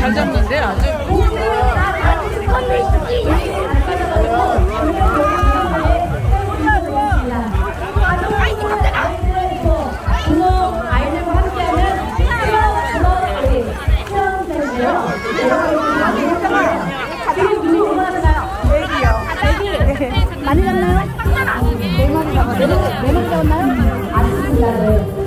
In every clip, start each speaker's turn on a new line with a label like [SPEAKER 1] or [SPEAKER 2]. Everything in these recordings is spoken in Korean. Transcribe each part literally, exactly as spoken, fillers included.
[SPEAKER 1] 잘 잡는데 아주.
[SPEAKER 2] 많이 잡나요? 네 마리 잡았어요. 네 마리 잡았나요? 아쉽습니다.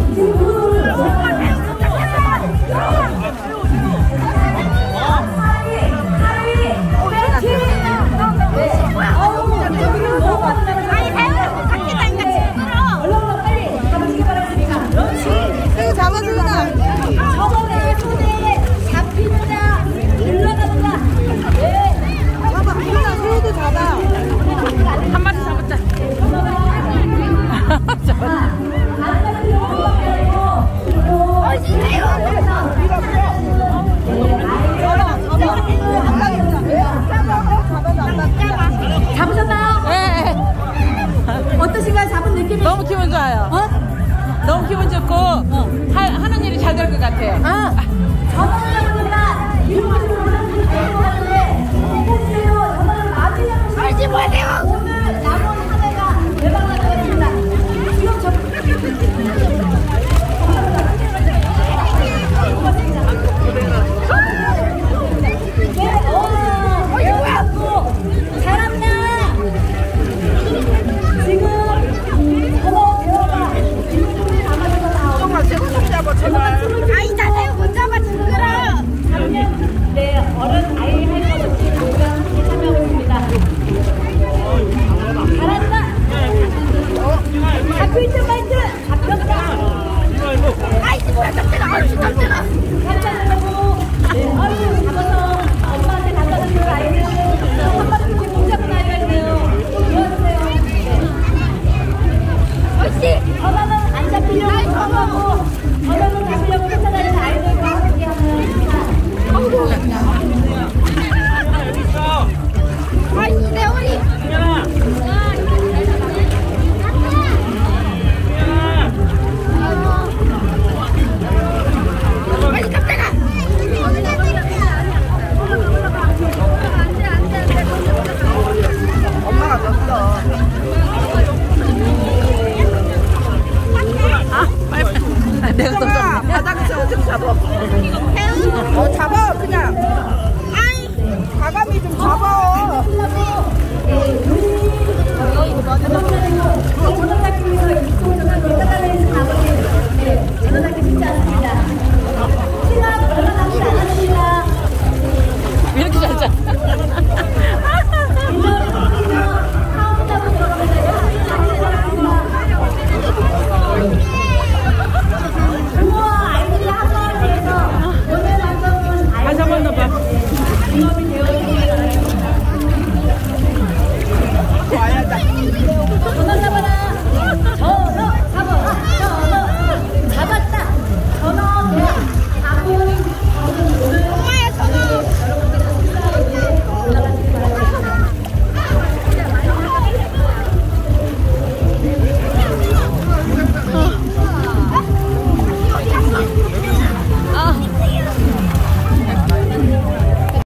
[SPEAKER 2] 잡으셨나요?
[SPEAKER 1] 네.
[SPEAKER 2] 어떠신가요? 잡은 느낌이?
[SPEAKER 1] 너무 기분 좋아요.
[SPEAKER 2] 어?
[SPEAKER 1] 너무 기분 좋고 어. 하, 하는 일이 잘 될 것 같아요.
[SPEAKER 2] 아, 저번에보다 이렇게 하는데 보세요. 저번에 많이 잡으시죠. 오늘 남은 한 해가 대박을 하겠습니다. 지금 저
[SPEAKER 1] 내가 또
[SPEAKER 3] 바닥에서 좀 잡아. 어, 잡아 그냥. 아이, 가감이 좀 잡아.